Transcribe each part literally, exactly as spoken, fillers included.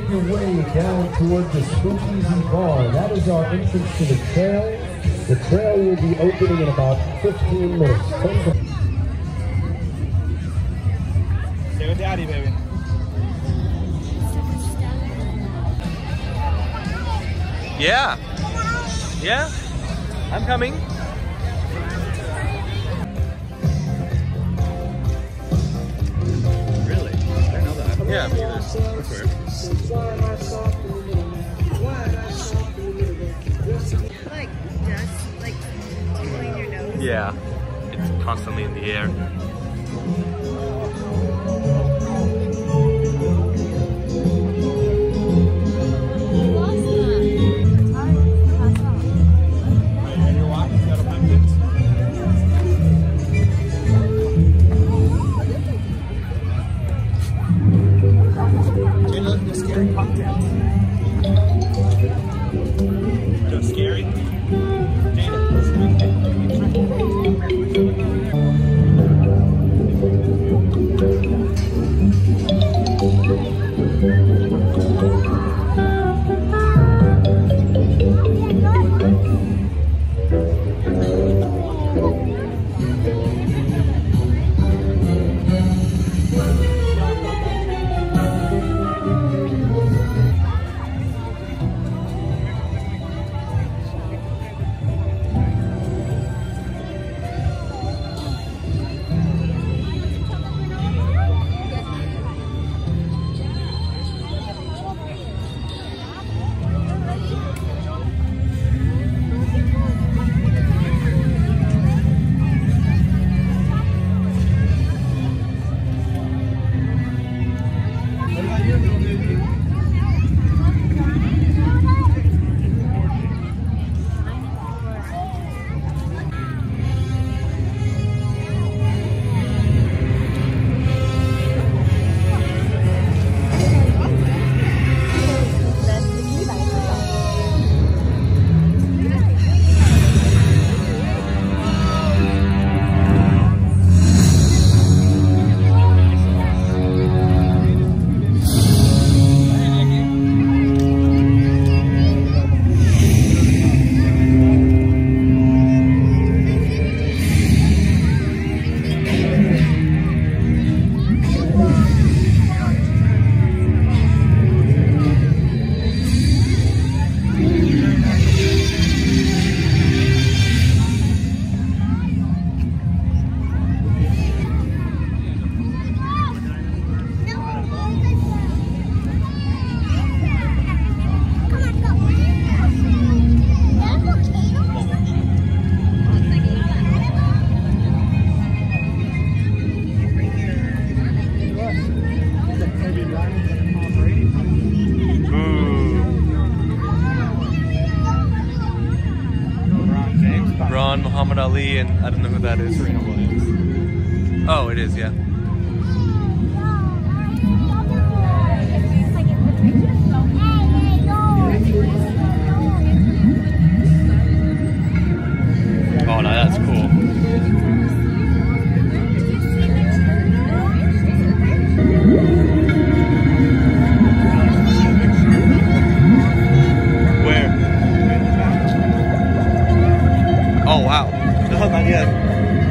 make your way down toward the Speakeasy Bar. That is our entrance to the trail. The trail will be opening in about fifteen minutes. Stay with daddy, baby. Yeah. Yeah. I'm coming. Really? I didn't know that. Yeah, me either. That's weird. Like dust, like tickling your nose. Yeah. It's constantly in the air. Muhammad Ali, and I don't know who that is. Oh, it is, yeah. Oh, no, that's cool. Where? Oh, wow. No, not yet.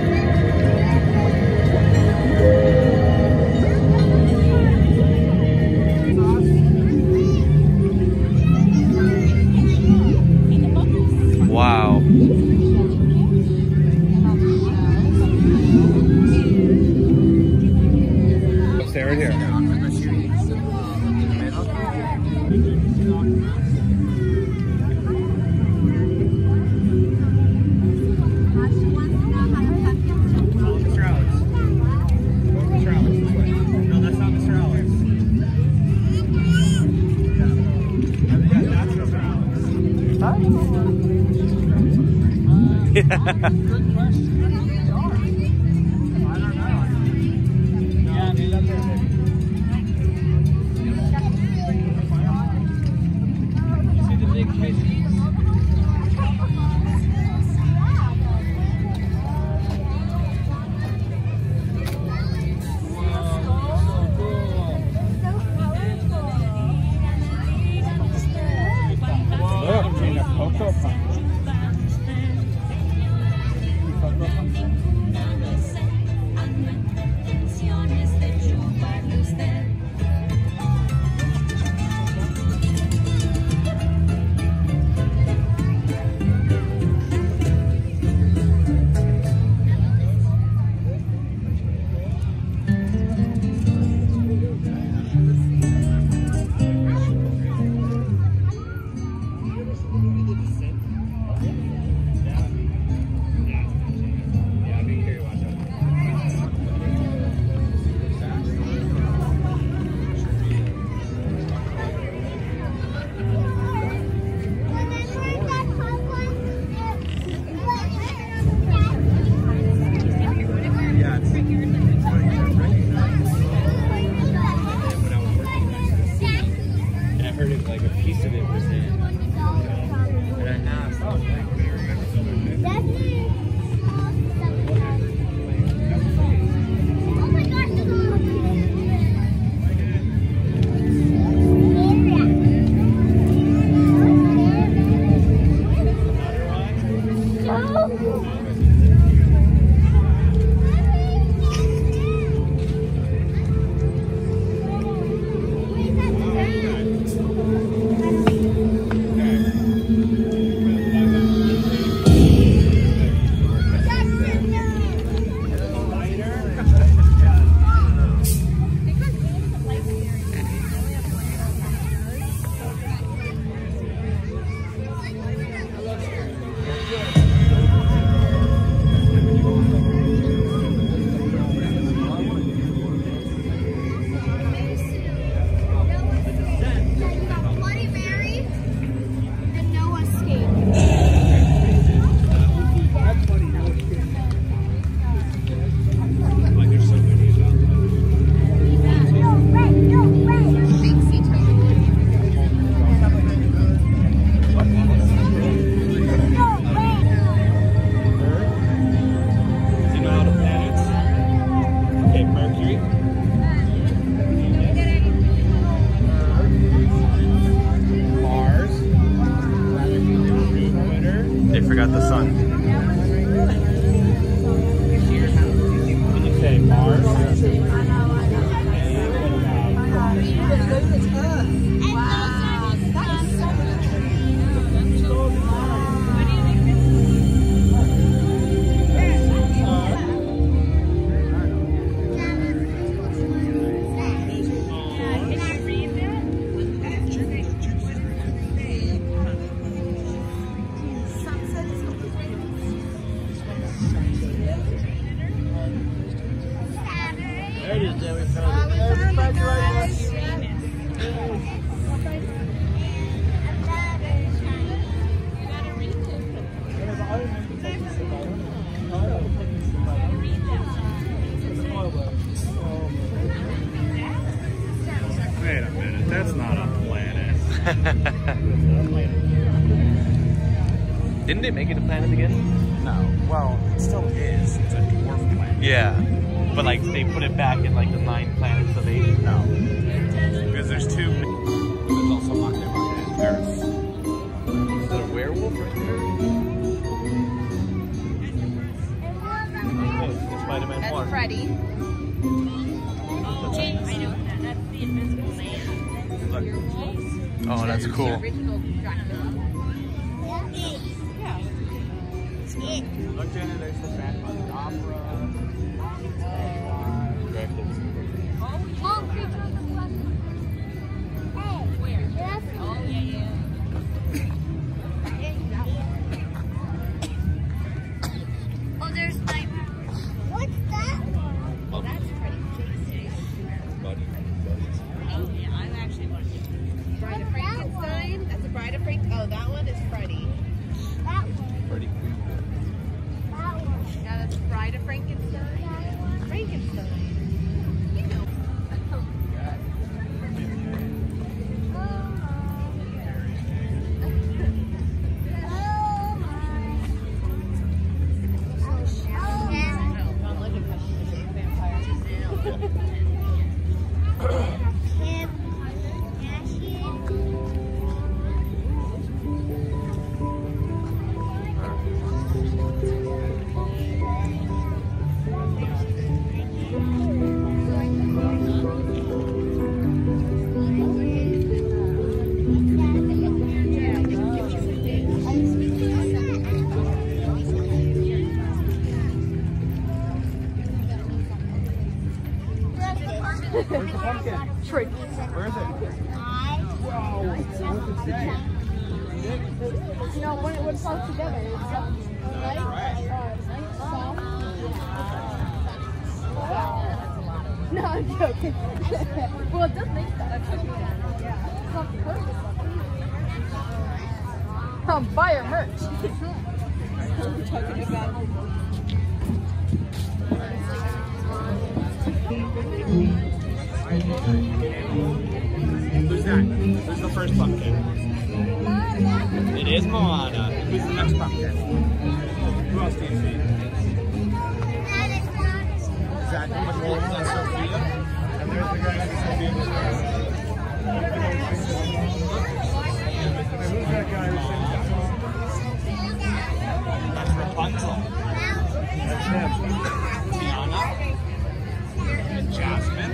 Wow. Stay right here. Good question. I don't know. Yeah, maybe up there. See the big fishies? Whoa, so cool. heard it like a piece of it was in. And I asked, oh, Forgot the sun. Can you say Mars? Wait a minute, that's not a planet. Didn't they make it a planet again? No. Well, it still is. It's a dwarf planet. Yeah. But like they put it back in like the nine planets of eight? No. Because there's two. There's also Monday, Monday, and Paris. Is that a werewolf right there? Oh, it's Spider-Man That's one. Freddy. That's I know that. That's the Invisible Man. Look. Oh, that's cool. The original Dracula. Look, Jenna, there's the Phantom of the Opera. Oh, there's like. What's that? Oh, that's pretty tasty. Oh, yeah, I'm actually watching. Bride of Frankenstein. That's a Bride of Frankenstein. Oh, that one is Freddy. That one. Freddy. That one. Yeah, that's Bride of Frankenstein. Frankenstein. You know. Where's the pumpkin? Trick. Where is it? Whoa. What's it say? You know, when it when it's all together, it's uh, light, uh, soft. No, I'm joking. Well, it does make that. Yeah. It's not perfect. Um, buy our merch. We're talking about. There's Zach, who's the first pumpkin? It is Moana. Who's the next pumpkin? Who else do you see? Zach, Nicole, and Sophia. And there's the guy next to Sophia. Who's that guy who's sitting? That's Rapunzel. That's him. Tiana. And Jasmine.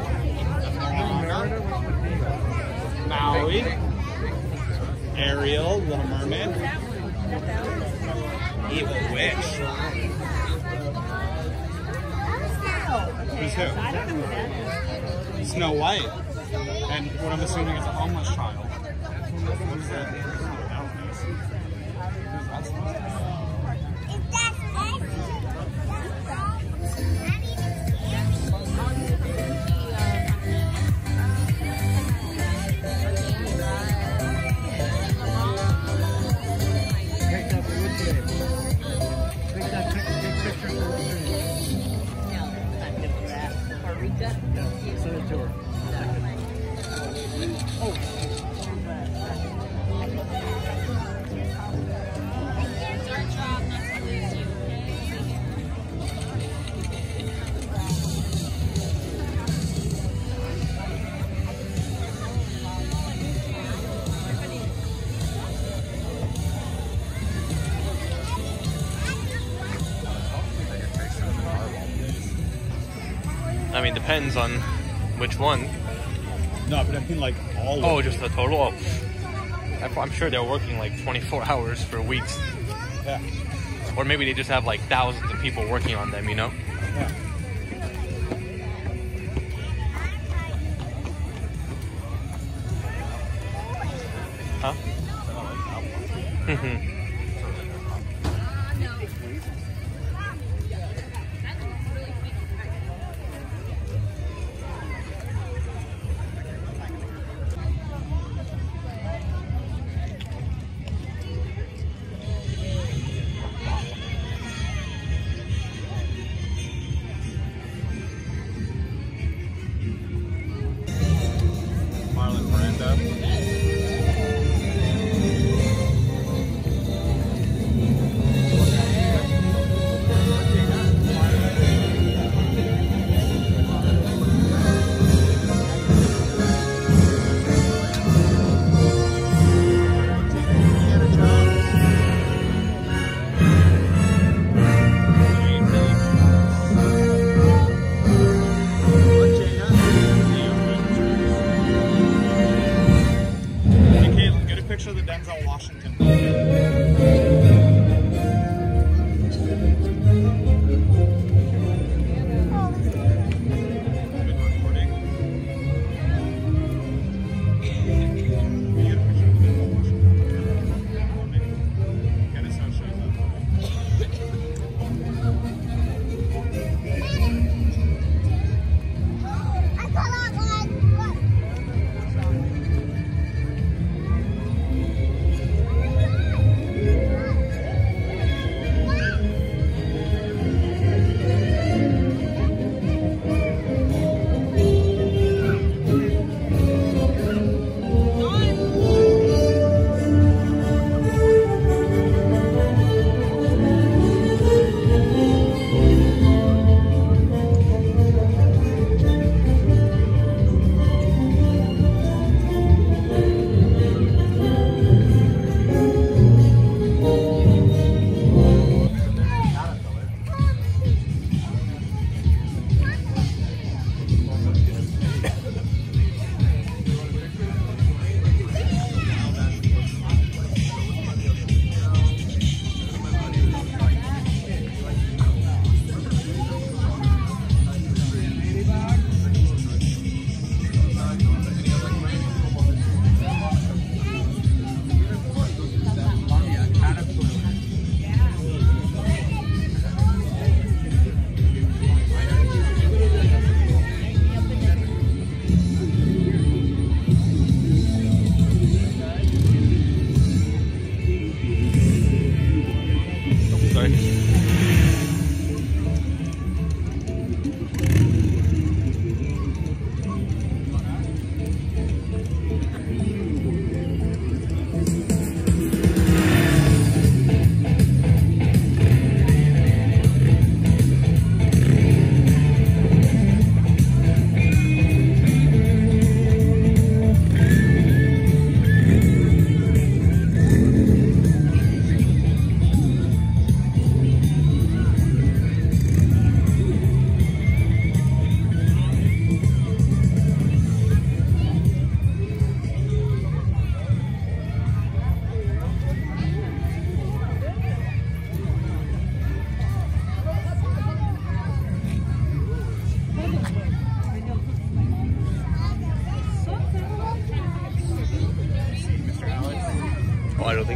Maui, Ariel, Little Mermaid, Evil Witch. Who's who? Snow White. And what I'm assuming is a homeless child. What is that? Who's that supposed to be? I mean, depends on which one. No, but I mean like all Oh, of just the total? Oh. I'm sure they're working like twenty-four hours for weeks. Yeah. Or maybe they just have like thousands of people working on them, you know? Yeah. Huh? Mm-hmm.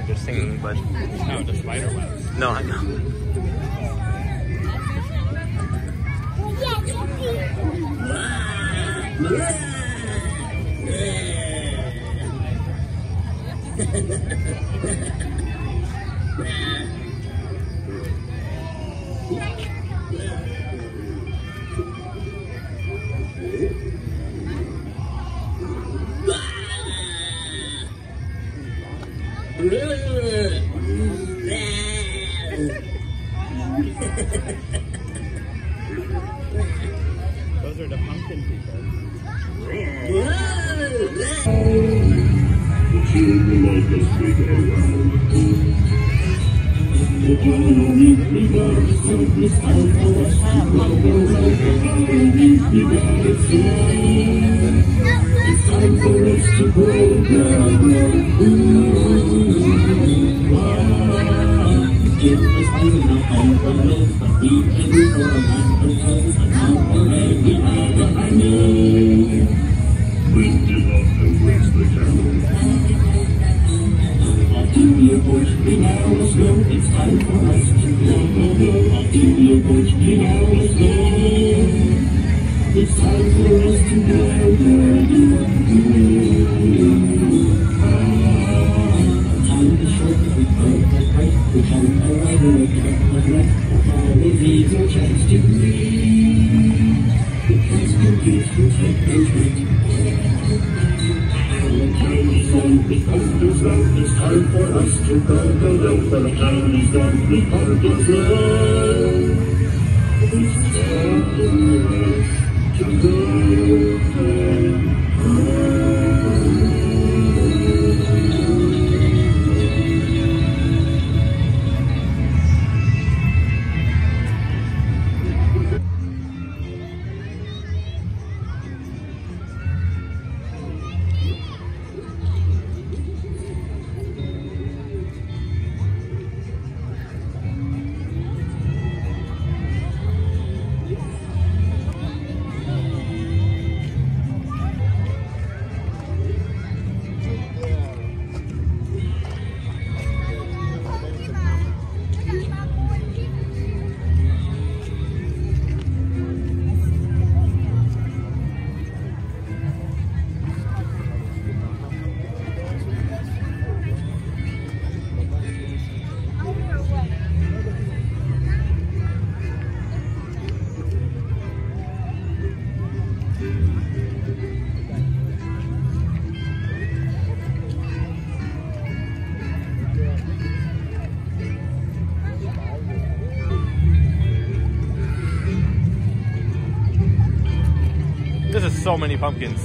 think they're singing, but No, the spider webs. no, I know. Those are the pumpkin people. It's time for us to grow, grow, grow. Give us time now and for love, but we can do for a man of toes, and now for every other I know. Wind it up and raise the candle. I'll give you a push, we now must go. It's time for us to go, go, go. I'll give you a push, we now must go. It's time for us to go, go, go, go. Time is short, we break the break. We can arrive in a cut of wreck. Now we leave no chance to leave. Because no gift will take those wait. The time is done, we can't go slow. It's time for us to go, go, go. For the time is done, we can't go slow. It's time for us to go, go, go. This is so many pumpkins.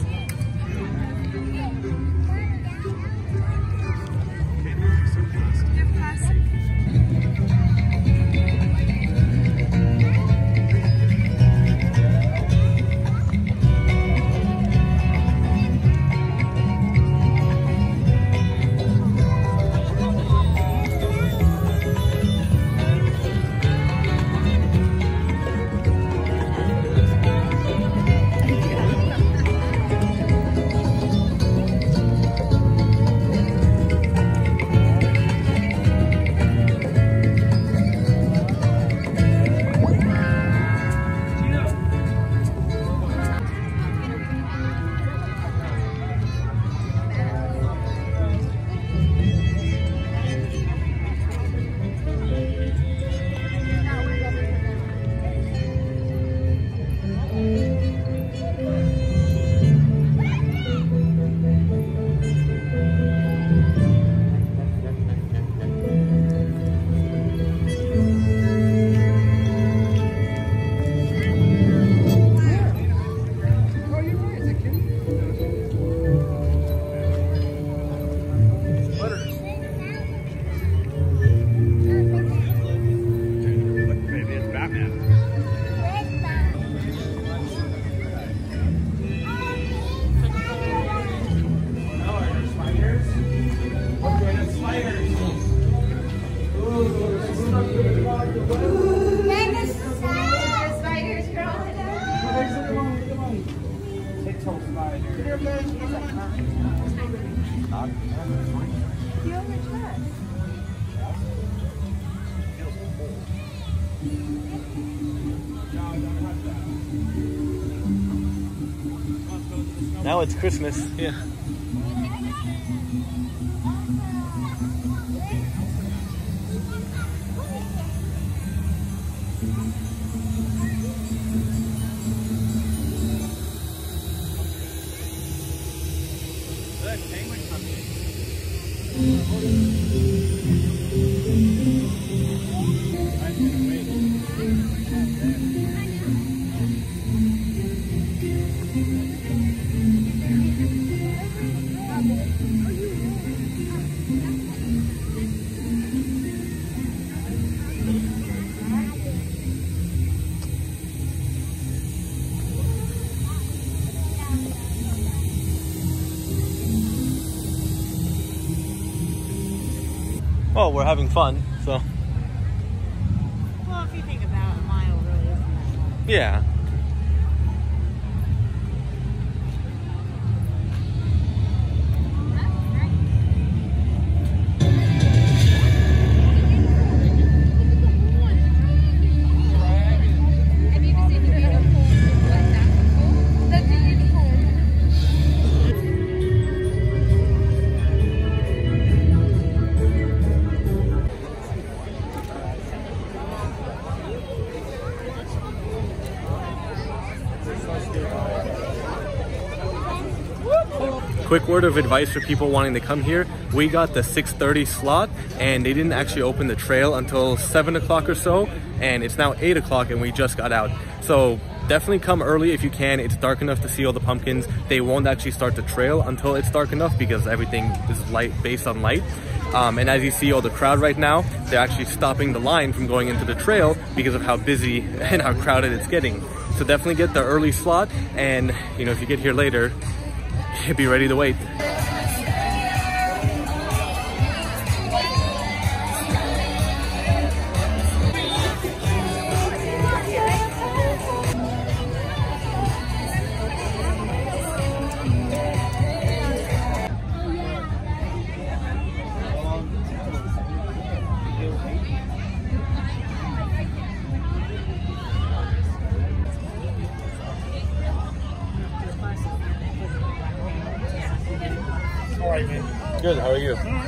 Feel your chest. Now it's Christmas. Yeah. Well, we're having fun, so. Well, if you think about it, a mile really isn't that long. Yeah. Quick word of advice for people wanting to come here. We got the six thirty slot and they didn't actually open the trail until seven o'clock or so, and it's now eight o'clock and we just got out. So definitely come early if you can. It's dark enough to see all the pumpkins. They won't actually start the trail until it's dark enough because everything is light, based on light. Um, and as you see all the crowd right now, they're actually stopping the line from going into the trail because of how busy and how crowded it's getting. So definitely get the early slot, and you know, if you get here later, be ready to wait. Good, how are you?